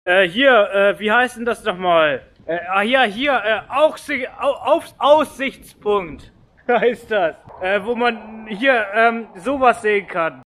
Wie heißt denn das nochmal? Aussichtspunkt heißt das. Wo man hier sowas sehen kann.